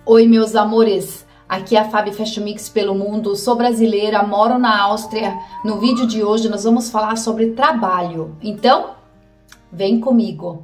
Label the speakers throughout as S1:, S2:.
S1: Oi, meus amores, aqui é a Fabi Fashion Mix pelo mundo, sou brasileira, moro na Áustria. No vídeo de hoje nós vamos falar sobre trabalho, então vem comigo.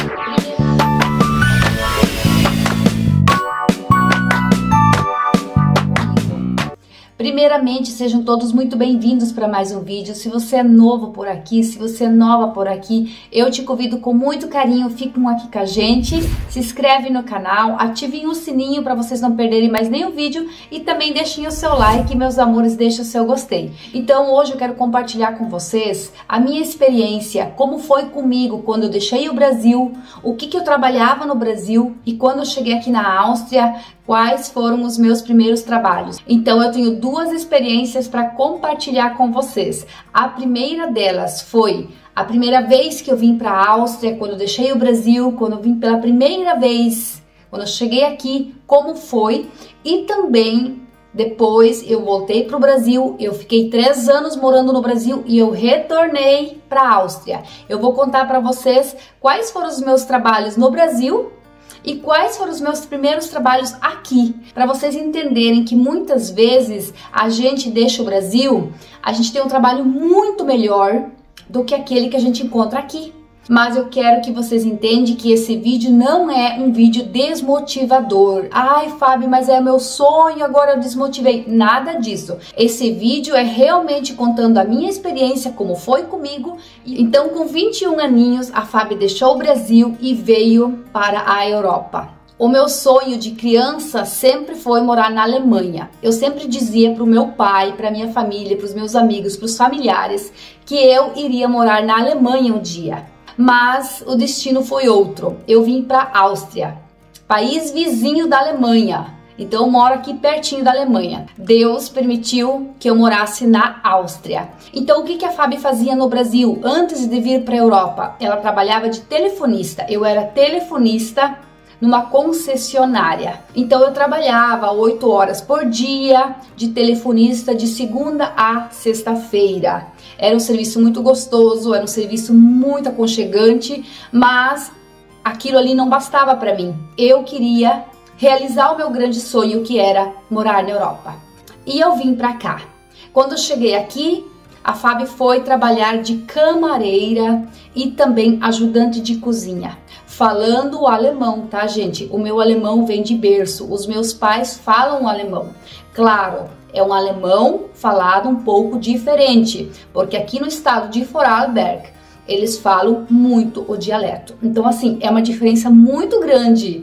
S1: Primeiramente, sejam todos muito bem-vindos para mais um vídeo. Se você é novo por aqui, se você é nova por aqui, eu te convido com muito carinho, fiquem aqui com a gente, se inscreve no canal, ativem o sininho para vocês não perderem mais nenhum vídeo e também deixem o seu like, meus amores, deixem o seu gostei. Então hoje eu quero compartilhar com vocês a minha experiência, como foi comigo quando eu deixei o Brasil, o que eu trabalhava no Brasil e quando eu cheguei aqui na Áustria, quais foram os meus primeiros trabalhos. Então eu tenho duas experiências para compartilhar com vocês. A primeira delas foi a primeira vez que eu vim para a Áustria, quando eu deixei o Brasil, quando eu vim pela primeira vez, quando eu cheguei aqui, como foi. E também depois eu voltei para o Brasil, eu fiquei 3 anos morando no Brasil e eu retornei para a Áustria. Eu vou contar para vocês quais foram os meus trabalhos no Brasil e quais foram os meus primeiros trabalhos aqui, para vocês entenderem que muitas vezes a gente deixa o Brasil, a gente tem um trabalho muito melhor do que aquele que a gente encontra aqui. Mas eu quero que vocês entendam que esse vídeo não é um vídeo desmotivador. Ai, Fábio, mas é meu sonho, agora eu desmotivei. Nada disso. Esse vídeo é realmente contando a minha experiência, como foi comigo. Então, com 21 aninhos, a Fábio deixou o Brasil e veio para a Europa. O meu sonho de criança sempre foi morar na Alemanha. Eu sempre dizia para o meu pai, para minha família, para os meus amigos, para os familiares, que eu iria morar na Alemanha um dia. Mas o destino foi outro. Eu vim para a Áustria, país vizinho da Alemanha. Então eu moro aqui pertinho da Alemanha. Deus permitiu que eu morasse na Áustria. Então o que a Fabi fazia no Brasil antes de vir para a Europa? Ela trabalhava de telefonista. Eu era telefonista numa concessionária. Então eu trabalhava 8 horas por dia de telefonista de segunda a sexta-feira. Era um serviço muito gostoso, era um serviço muito aconchegante, mas aquilo ali não bastava para mim. Eu queria realizar o meu grande sonho, que era morar na Europa. E eu vim para cá. Quando eu cheguei aqui, a Fabi foi trabalhar de camareira e também ajudante de cozinha. Falando o alemão, tá, gente? O meu alemão vem de berço. Os meus pais falam alemão. Claro, é um alemão falado um pouco diferente, porque aqui no estado de Vorarlberg eles falam muito o dialeto. Então, assim, é uma diferença muito grande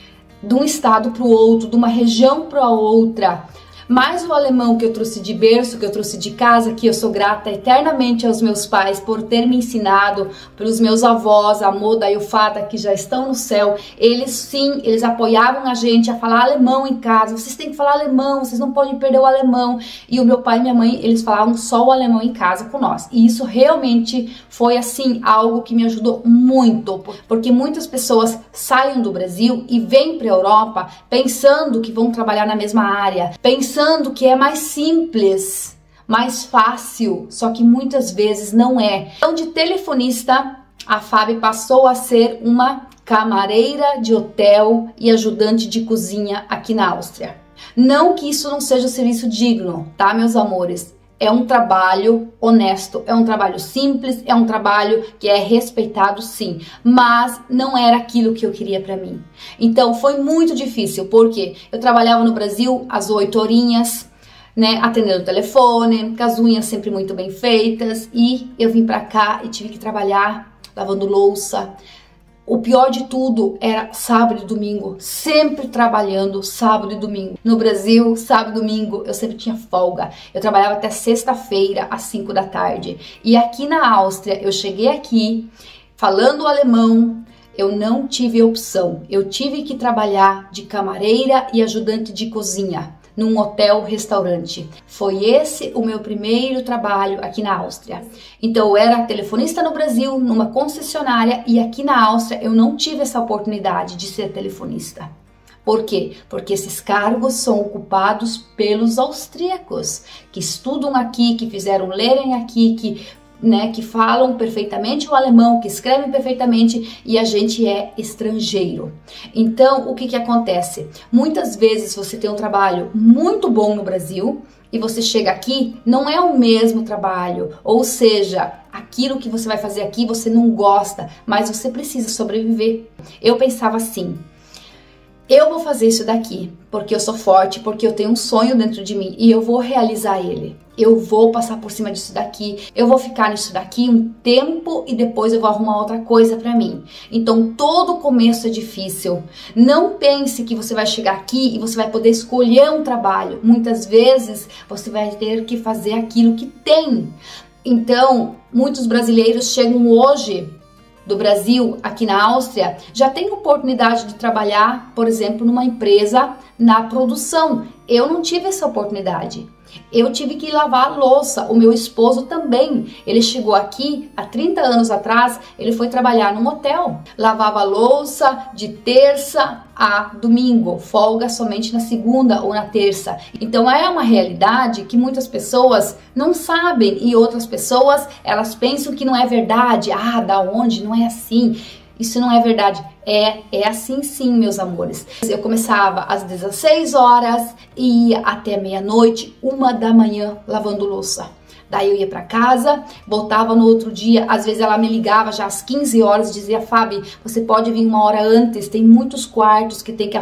S1: de um estado para o outro, de uma região para outra. Mas o alemão que eu trouxe de berço, que eu trouxe de casa, que eu sou grata eternamente aos meus pais por ter me ensinado, pelos meus avós, a Moda e o Fada, que já estão no céu, eles sim, eles apoiavam a gente a falar alemão em casa. Vocês têm que falar alemão, vocês não podem perder o alemão. E o meu pai e minha mãe, eles falavam só o alemão em casa com nós. E isso realmente foi assim, algo que me ajudou muito, porque muitas pessoas saem do Brasil e vêm para a Europa pensando que vão trabalhar na mesma área, pensando que é mais simples, mais fácil, só que muitas vezes não é. Então, de telefonista, a Fabi passou a ser uma camareira de hotel e ajudante de cozinha aqui na Áustria. Não que isso não seja um serviço digno, tá, meus amores? É um trabalho honesto, é um trabalho simples, é um trabalho que é respeitado, sim, mas não era aquilo que eu queria para mim. Então foi muito difícil, porque eu trabalhava no Brasil às 8 horinhas, né, atendendo o telefone, com as unhas sempre muito bem feitas, e eu vim para cá e tive que trabalhar lavando louça. O pior de tudo era sábado e domingo, sempre trabalhando sábado e domingo. No Brasil, sábado e domingo, eu sempre tinha folga. Eu trabalhava até sexta-feira, às 5 da tarde. E aqui na Áustria, eu cheguei aqui, falando alemão, eu não tive opção. Eu tive que trabalhar de camareira e ajudante de cozinha num hotel-restaurante. Foi esse o meu primeiro trabalho aqui na Áustria. Então eu era telefonista no Brasil, numa concessionária, e aqui na Áustria eu não tive essa oportunidade de ser telefonista. Por quê? Porque esses cargos são ocupados pelos austríacos, que estudam aqui, que fizeram lerem aqui, que né, que falam perfeitamente o alemão, que escrevem perfeitamente, e a gente é estrangeiro. Então, o que que acontece? Muitas vezes você tem um trabalho muito bom no Brasil e você chega aqui, não é o mesmo trabalho, ou seja, aquilo que você vai fazer aqui você não gosta, mas você precisa sobreviver. Eu pensava assim: eu vou fazer isso daqui porque eu sou forte, porque eu tenho um sonho dentro de mim e eu vou realizar ele. Eu vou passar por cima disso daqui, eu vou ficar nisso daqui um tempo e depois eu vou arrumar outra coisa pra mim. Então todo começo é difícil. Não pense que você vai chegar aqui e você vai poder escolher um trabalho. Muitas vezes você vai ter que fazer aquilo que tem. Então muitos brasileiros chegam hoje do Brasil, aqui na Áustria, já tem oportunidade de trabalhar, por exemplo, numa empresa na produção. Eu não tive essa oportunidade. Eu tive que lavar a louça. O meu esposo também. Ele chegou aqui há 30 anos atrás, ele foi trabalhar num hotel. Lavava a louça de terça a domingo, folga somente na segunda ou na terça. Então é uma realidade que muitas pessoas não sabem e outras pessoas, elas pensam que não é verdade. Ah, da onde? Não é assim. Isso não é verdade. É assim sim, meus amores. Eu começava às 16 horas e ia até meia-noite, 1 da manhã, lavando louça. Daí eu ia para casa, voltava no outro dia, às vezes ela me ligava já às 15 horas e dizia: Fabi, você pode vir 1 hora antes, tem muitos quartos que tem que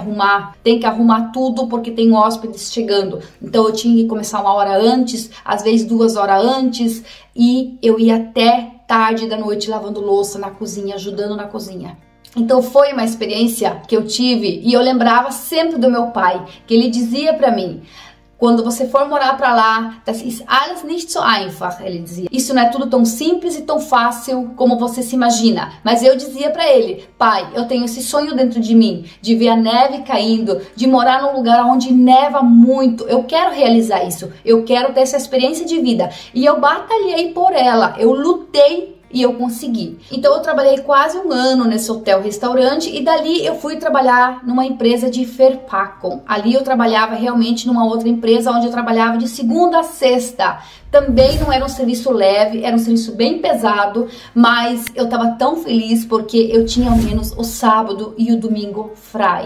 S1: arrumar tudo porque tem hóspedes chegando. Então eu tinha que começar 1 hora antes, às vezes 2 horas antes, e eu ia até tarde da noite lavando louça na cozinha, ajudando na cozinha. Então foi uma experiência que eu tive e eu lembrava sempre do meu pai, que ele dizia para mim: quando você for morar para lá, das ist alles nicht so einfach, ele dizia. Isso não é tudo tão simples e tão fácil como você se imagina. Mas eu dizia para ele: pai, eu tenho esse sonho dentro de mim, de ver a neve caindo, de morar num lugar onde neva muito. Eu quero realizar isso, eu quero ter essa experiência de vida. E eu batalhei por ela, eu lutei e eu consegui. Então eu trabalhei quase 1 ano nesse hotel-restaurante e dali eu fui trabalhar numa empresa de Verpackung. Ali eu trabalhava realmente numa outra empresa onde eu trabalhava de segunda a sexta. Também não era um serviço leve, era um serviço bem pesado, mas eu tava tão feliz porque eu tinha ao menos o sábado e o domingo frei.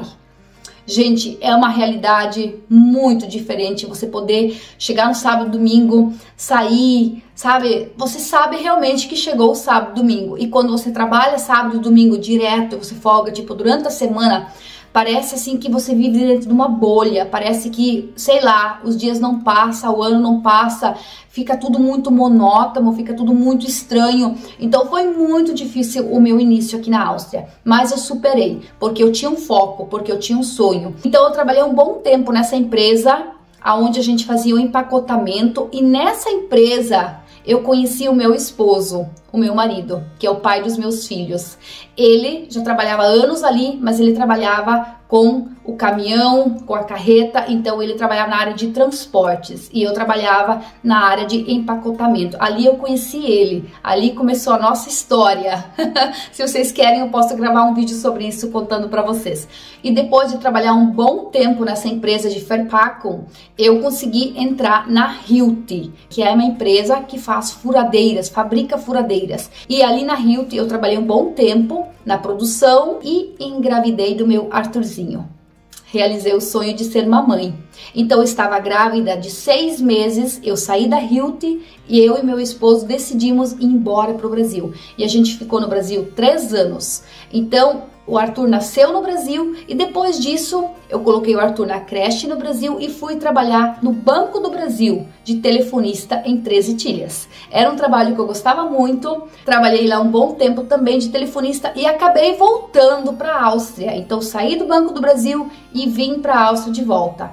S1: Gente, é uma realidade muito diferente você poder chegar no sábado, domingo, sair, sabe? Você sabe realmente que chegou o sábado, domingo. E quando você trabalha sábado e domingo direto, você folga, tipo, durante a semana, parece assim que você vive dentro de uma bolha, parece que, sei lá, os dias não passam, o ano não passa, fica tudo muito monótono, fica tudo muito estranho. Então foi muito difícil o meu início aqui na Áustria, mas eu superei, porque eu tinha um foco, porque eu tinha um sonho. Então eu trabalhei um bom tempo nessa empresa, onde a gente fazia o empacotamento, e nessa empresa eu conheci o meu esposo, o meu marido, que é o pai dos meus filhos. Ele já trabalhava anos ali, mas ele trabalhava com o caminhão, com a carreta, então ele trabalhava na área de transportes e eu trabalhava na área de empacotamento. Ali eu conheci ele, ali começou a nossa história. Se vocês querem, eu posso gravar um vídeo sobre isso contando para vocês. E depois de trabalhar um bom tempo nessa empresa de Verpackung, eu consegui entrar na Hilti, que é uma empresa que faz furadeiras, fabrica furadeiras. E ali na Hilti eu trabalhei um bom tempo na produção e engravidei do meu Arthurzinho. Realizei o sonho de ser mamãe. Então eu estava grávida de 6 meses, eu saí da Hilti e eu e meu esposo decidimos ir embora para o Brasil. E a gente ficou no Brasil 3 anos. Então o Arthur nasceu no Brasil e depois disso eu coloquei o Arthur na creche no Brasil e fui trabalhar no Banco do Brasil de telefonista em 13 Itilhas. Era um trabalho que eu gostava muito, trabalhei lá um bom tempo também de telefonista e acabei voltando para a Áustria. Então saí do Banco do Brasil e vim para a Áustria de volta.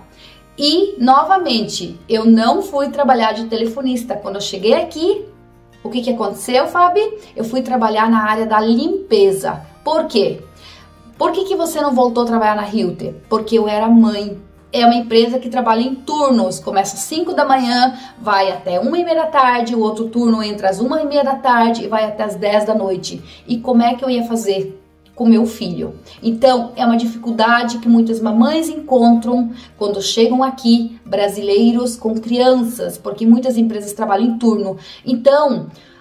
S1: E novamente eu não fui trabalhar de telefonista. Quando eu cheguei aqui, o que aconteceu, Fabi? Eu fui trabalhar na área da limpeza. Por quê? Por que você não voltou a trabalhar na Hilti? Porque eu era mãe. É uma empresa que trabalha em turnos. Começa às 5 da manhã, vai até 1h30 da tarde. O outro turno entra às 1h30 da tarde e vai até às 10 da noite. E como é que eu ia fazer com meu filho? Então, é uma dificuldade que muitas mamães encontram quando chegam aqui, brasileiros com crianças, porque muitas empresas trabalham em turno. Então,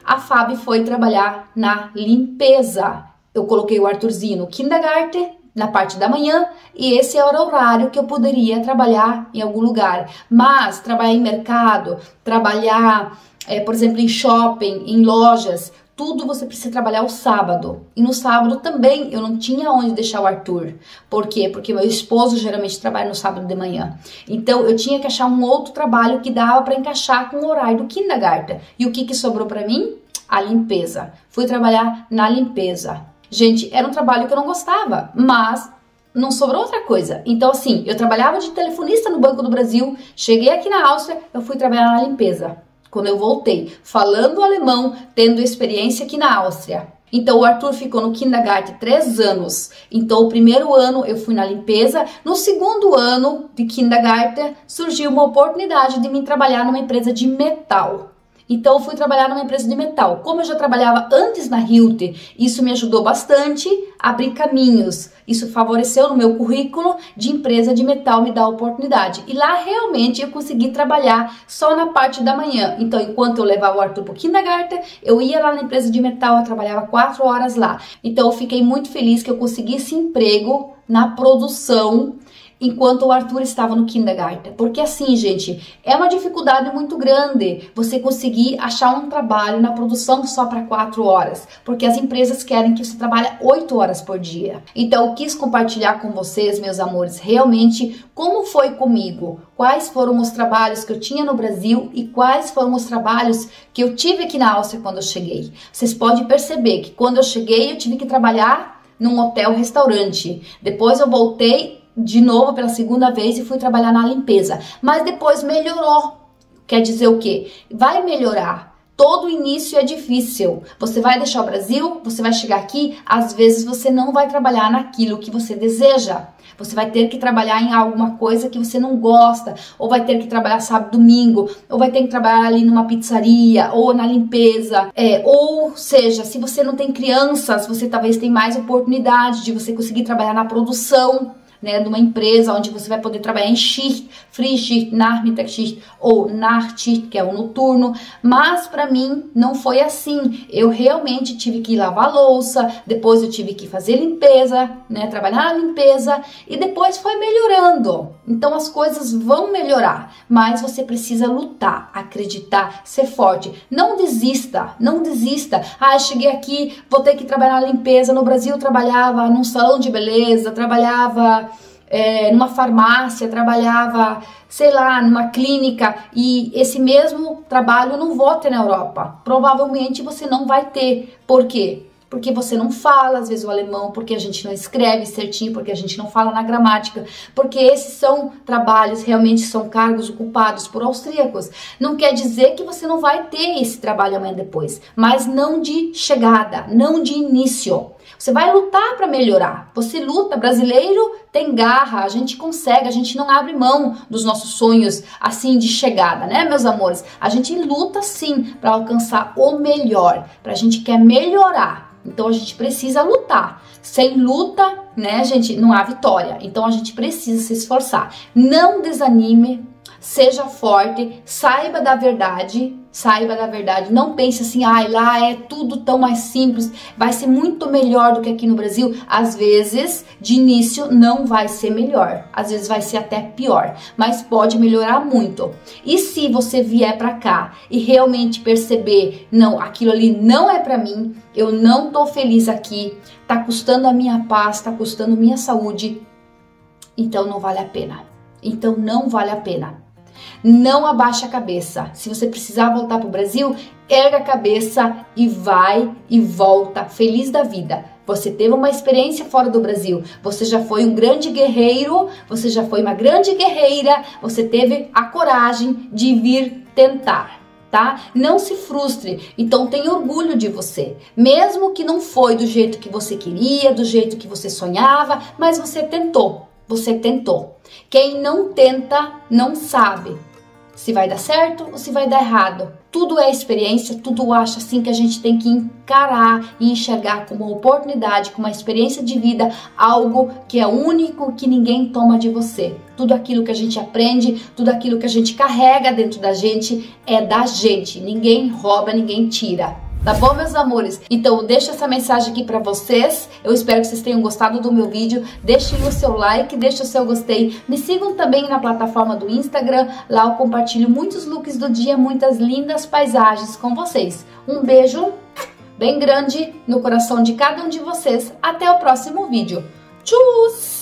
S1: a Fábio foi trabalhar na limpeza. Eu coloquei o Arthurzinho no kindergarten, na parte da manhã, e esse era o horário que eu poderia trabalhar em algum lugar. Mas trabalhar em mercado, trabalhar, por exemplo, em shopping, em lojas, tudo você precisa trabalhar o sábado. E no sábado também eu não tinha onde deixar o Arthur. Por quê? Porque meu esposo geralmente trabalha no sábado de manhã. Então eu tinha que achar um outro trabalho que dava para encaixar com o horário do kindergarten. E o que sobrou para mim? A limpeza. Fui trabalhar na limpeza. Gente, era um trabalho que eu não gostava, mas não sobrou outra coisa. Então, assim, eu trabalhava de telefonista no Banco do Brasil, cheguei aqui na Áustria, eu fui trabalhar na limpeza. Quando eu voltei, falando alemão, tendo experiência aqui na Áustria. Então, o Arthur ficou no kindergarten 3 anos. Então, o primeiro ano eu fui na limpeza. No segundo ano de kindergarten, surgiu uma oportunidade de mim trabalhar numa empresa de metal. Então, eu fui trabalhar numa empresa de metal. Como eu já trabalhava antes na Hilti, isso me ajudou bastante a abrir caminhos. Isso favoreceu no meu currículo de empresa de metal, me dá a oportunidade. E lá, realmente, eu consegui trabalhar só na parte da manhã. Então, enquanto eu levava o Arthur para o kindergarten, eu ia lá na empresa de metal, eu trabalhava 4 horas lá. Então, eu fiquei muito feliz que eu consegui esse emprego na produção, enquanto o Arthur estava no kindergarten. Porque assim, gente, é uma dificuldade muito grande você conseguir achar um trabalho na produção só para 4 horas. Porque as empresas querem que você trabalhe 8 horas por dia. Então, eu quis compartilhar com vocês, meus amores, realmente como foi comigo. Quais foram os trabalhos que eu tinha no Brasil e quais foram os trabalhos que eu tive aqui na Áustria quando eu cheguei. Vocês podem perceber que quando eu cheguei, eu tive que trabalhar num hotel-restaurante. Depois eu voltei de novo pela segunda vez e fui trabalhar na limpeza, mas depois melhorou. Quer dizer o quê? Vai melhorar. Todo início é difícil. Você vai deixar o Brasil, você vai chegar aqui, às vezes você não vai trabalhar naquilo que você deseja. Você vai ter que trabalhar em alguma coisa que você não gosta, ou vai ter que trabalhar sábado, domingo, ou vai ter que trabalhar ali numa pizzaria, ou na limpeza. Ou seja, se você não tem crianças, você talvez tenha mais oportunidade de você conseguir trabalhar na produção, né, de uma empresa onde você vai poder trabalhar em Schicht, Frühschicht, Nachmittagsschicht ou Nachtschicht, que é o noturno, mas para mim não foi assim. Eu realmente tive que lavar louça, depois eu tive que fazer limpeza, né, trabalhar na limpeza e depois foi melhorando. Então as coisas vão melhorar, mas você precisa lutar, acreditar, ser forte. Não desista, não desista. Ah, cheguei aqui, vou ter que trabalhar na limpeza. No Brasil eu trabalhava num salão de beleza, trabalhava numa farmácia, trabalhava, sei lá, numa clínica, e esse mesmo trabalho eu não vou ter na Europa. Provavelmente você não vai ter. Por quê? Porque você não fala, às vezes, o alemão, porque a gente não escreve certinho, porque a gente não fala na gramática, porque esses são trabalhos, realmente são cargos ocupados por austríacos. Não quer dizer que você não vai ter esse trabalho amanhã depois, mas não de chegada, não de início. Você vai lutar para melhorar. Você luta, brasileiro tem garra, a gente consegue, a gente não abre mão dos nossos sonhos assim de chegada, né, meus amores? A gente luta sim para alcançar o melhor, a gente quer melhorar. Então a gente precisa lutar. Sem luta, né, gente, não há vitória. Então a gente precisa se esforçar. Não desanime, seja forte, saiba da verdade. Saiba da verdade, não pense assim, ah, lá é tudo tão mais simples, vai ser muito melhor do que aqui no Brasil. Às vezes, de início, não vai ser melhor, às vezes vai ser até pior, mas pode melhorar muito. E se você vier pra cá e realmente perceber, não, aquilo ali não é pra mim, eu não tô feliz aqui, tá custando a minha paz, tá custando minha saúde, então não vale a pena. Então não vale a pena. Não abaixe a cabeça. Se você precisar voltar para o Brasil, erga a cabeça e vai e volta feliz da vida. Você teve uma experiência fora do Brasil. Você já foi um grande guerreiro, você já foi uma grande guerreira, você teve a coragem de vir tentar, tá? Não se frustre. Então tenha orgulho de você. Mesmo que não foi do jeito que você queria, do jeito que você sonhava, mas você tentou. Você tentou. Quem não tenta, não sabe se vai dar certo ou se vai dar errado. Tudo é experiência, tudo acho assim que a gente tem que encarar e enxergar como uma oportunidade, como uma experiência de vida, algo que é único, que ninguém toma de você. Tudo aquilo que a gente aprende, tudo aquilo que a gente carrega dentro da gente é da gente. Ninguém rouba, ninguém tira. Tá bom, meus amores? Então, eu deixo essa mensagem aqui pra vocês. Eu espero que vocês tenham gostado do meu vídeo. Deixem o seu like, deixem o seu gostei. Me sigam também na plataforma do Instagram. Lá eu compartilho muitos looks do dia, muitas lindas paisagens com vocês. Um beijo bem grande no coração de cada um de vocês. Até o próximo vídeo. Tchau!